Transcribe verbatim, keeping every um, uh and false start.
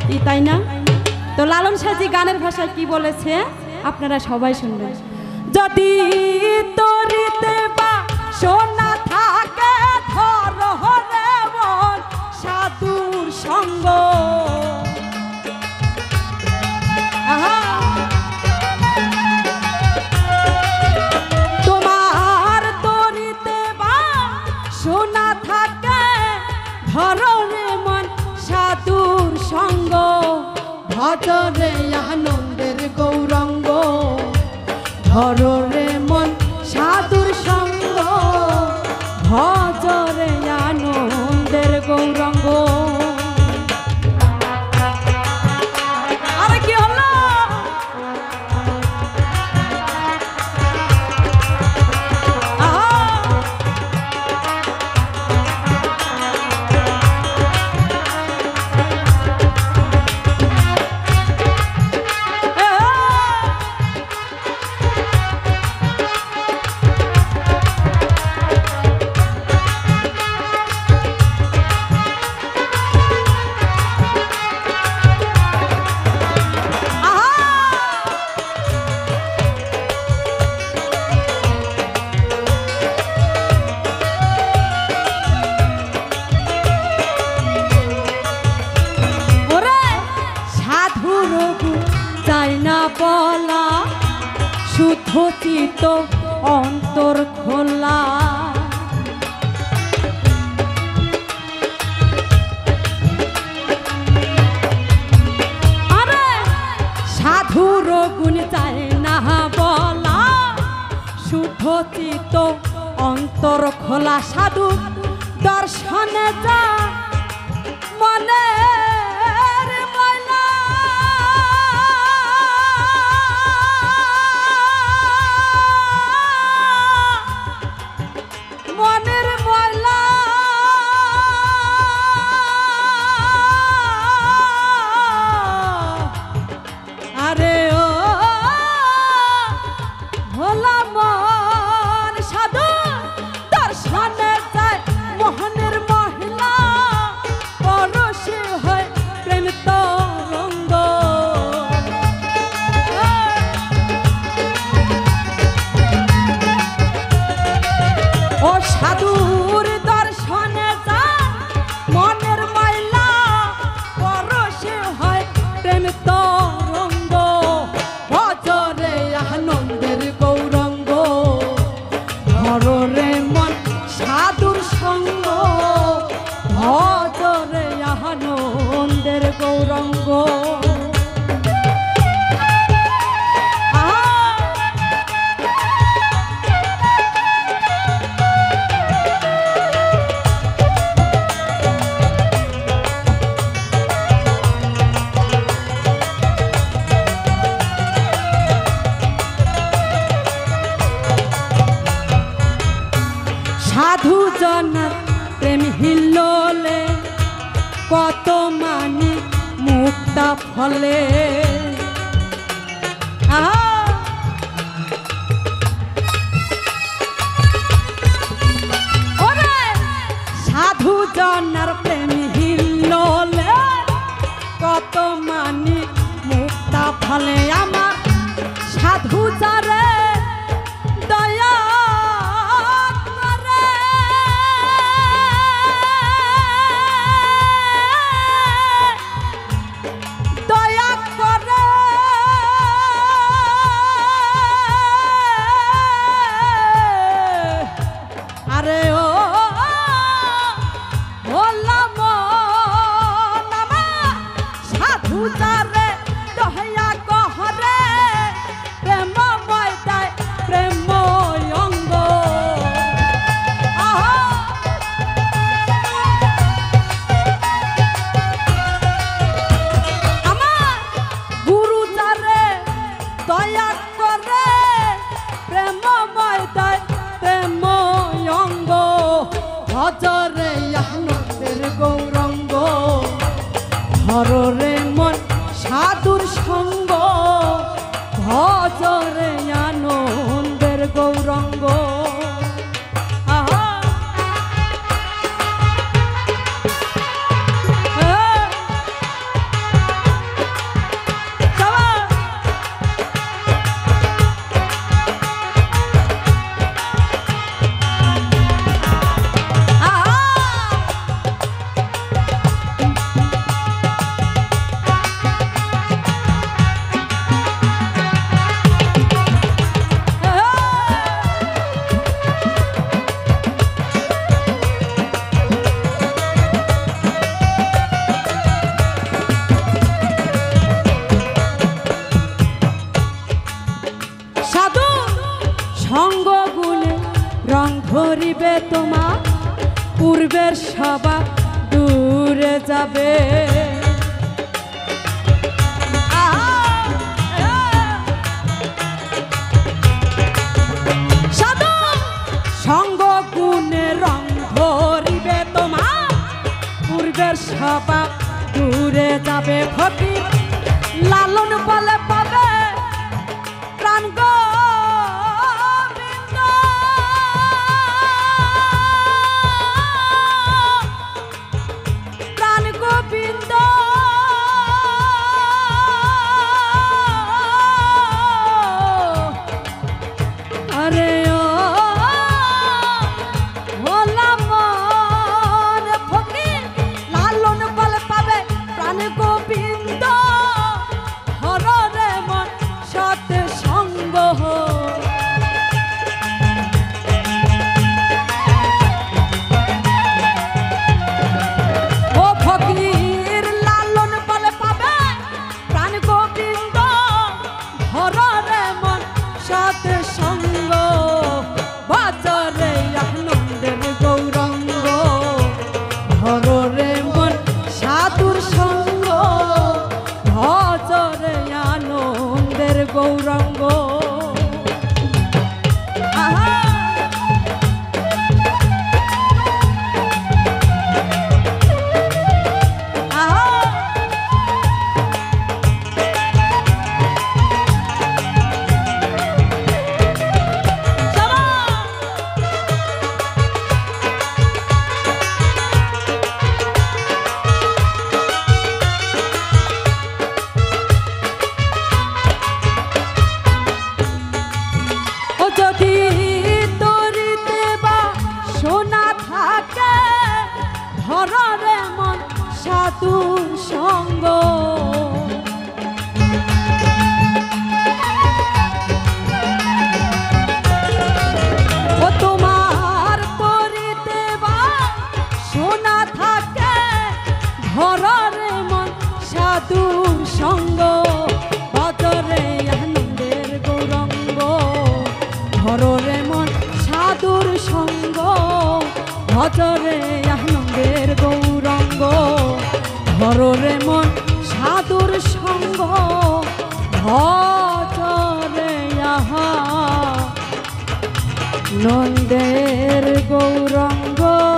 ই তাই না? তো লালন সাজি গানের ভাষায় কি বলেছে আপনারা সবাই শুনবেন। যদি তরিতে বা সোনা থাকে ধরে মন সাধুর সঙ্গ, তোমার তরিতে বা সোনা থাকে ধরে মন সাধুর সঙ্গ, ভজরে আনন্দের গৌরঙ্গ, ধরে মন সাধুর সঙ্গ, ভজরে আনন্দের গৌরঙ্গ। আরে কি হলো? বলা শুদ্ধ চিত অন্তর খোলা, আরে সাধুর গুণ চায় না বলা, শুদ্ধ চিত অন্তর খোলা, সাধু দর্শনে যা মনে সাধুর দর্শনে যায় মনের ময়লা, পরশে হয় প্রেম তরঙ্গ, ভজরে আনন্দের গৌরঙ্গ, ধরে মন সাধুর সঙ্গ, ভজরে আনন্দের গৌরঙ্গ। সাধু জনার প্রেম হিল্লোলে কত মানি মুক্তা ফলে, সাধু জনার প্রেম হিল্লোলে কত মানি মুক্তা ফলে, আমার সাধু যারে দয়া ভজরে আনন্দের গৌরঙ্গ, ধরে মন সাধুর সঙ্গ, ভজরে আনন্দের গৌরঙ্গ। তোমার পূর্বের স্বভাব দূরে যাবে। সাধু সঙ্গ গুণে রং ধরিবে তোমার পূর্বের স্বভাব দূরে যাবে। ফকির লালন বলে পাবে প্রাণ গোবিন্দ, প্রাণ গোবিন্দ আরে ও হলাম মনে ফকির লালন বলে পাবে প্রাণ গোবিন্দ হররে মন সৎ সঙ্গ। ও ফকির লালন বলে পাবে প্রাণ গোবিন্দ হররে মন সৎ সঙ্গ। বাজারে আনন্দের গৌরঙ্গ হররে মন সাধুর সঙ্গ, ভজরে আনন্দের গৌরঙ্গ। আহা আহা যদি তরিতে বা সোনা থাকে ধররে মন সাধুর সঙ্গ। ও তোমার তরিতে বা সোনা থাকে ধররে মন সাধুর সঙ্গ। বজরে আনন্দের গৌরঙ্গ হররে মন সাধুর সঙ্গ, ভজরে আনন্দের গৌরঙ্গ হররে মন সাধুর সঙ্গ, ভজরে আহা নন্দের গৌরঙ্গ।